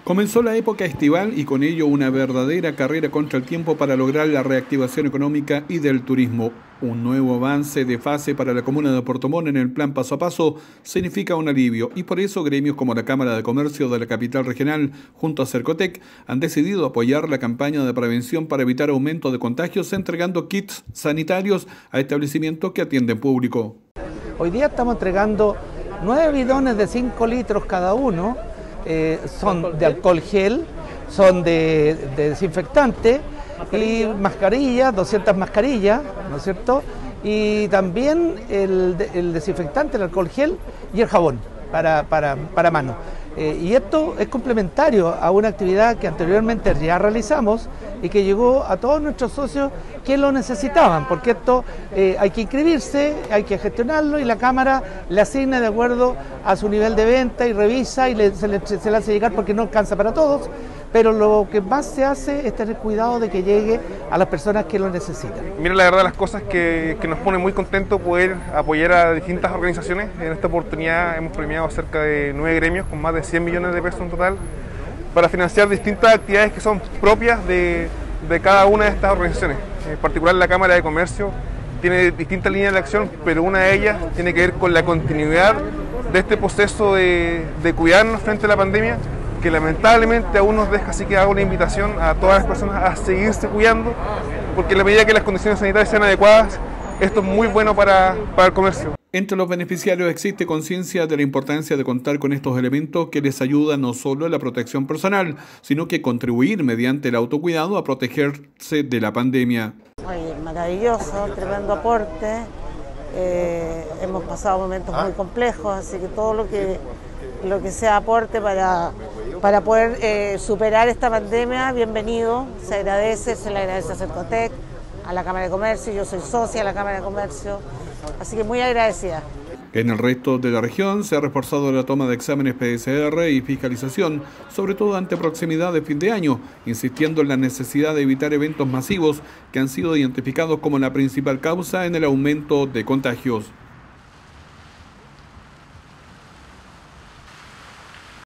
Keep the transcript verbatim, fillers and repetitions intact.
Comenzó la época estival y con ello una verdadera carrera contra el tiempo para lograr la reactivación económica y del turismo. Un nuevo avance de fase para la comuna de Puerto Montt en el plan paso a paso significa un alivio y por eso gremios como la Cámara de Comercio de la capital regional junto a Cercotec han decidido apoyar la campaña de prevención para evitar aumento de contagios entregando kits sanitarios a establecimientos que atienden público. Hoy día estamos entregando nueve bidones de cinco litros cada uno. Eh, son de alcohol gel, son de, de desinfectante y mascarillas, doscientas mascarillas, ¿no es cierto? Y también el, el desinfectante, el alcohol gel y el jabón para, para, para mano. Eh, y esto es complementario a una actividad que anteriormente ya realizamos y que llegó a todos nuestros socios que lo necesitaban, porque esto eh, hay que inscribirse, hay que gestionarlo y la Cámara le asigna de acuerdo a su nivel de venta y revisa y le, se, le, se le hace llegar porque no alcanza para todos, pero lo que más se hace es tener cuidado de que llegue a las personas que lo necesitan. Mira, la verdad las cosas que, que nos pone muy contentos poder apoyar a distintas organizaciones. En esta oportunidad hemos premiado cerca de nueve gremios con más de cien millones de pesos en total para financiar distintas actividades que son propias de, de cada una de estas organizaciones. En particular la Cámara de Comercio tiene distintas líneas de acción, pero una de ellas tiene que ver con la continuidad de este proceso de, de cuidarnos frente a la pandemia, que lamentablemente aún nos deja, así que hago una invitación a todas las personas a seguirse cuidando, porque en la medida que las condiciones sanitarias sean adecuadas, esto es muy bueno para, para el comercio. Entre los beneficiarios existe conciencia de la importancia de contar con estos elementos que les ayudan no solo a la protección personal, sino que contribuir mediante el autocuidado a protegerse de la pandemia. Oye, maravilloso, tremendo aporte. Eh, hemos pasado momentos muy complejos, así que todo lo que, lo que sea aporte para, para poder eh, superar esta pandemia, bienvenido, se agradece, se le agradece a Cercotec, a la Cámara de Comercio, yo soy socia de la Cámara de Comercio, así que muy agradecida. En el resto de la región se ha reforzado la toma de exámenes P C R y fiscalización, sobre todo ante proximidad de fin de año, insistiendo en la necesidad de evitar eventos masivos que han sido identificados como la principal causa en el aumento de contagios.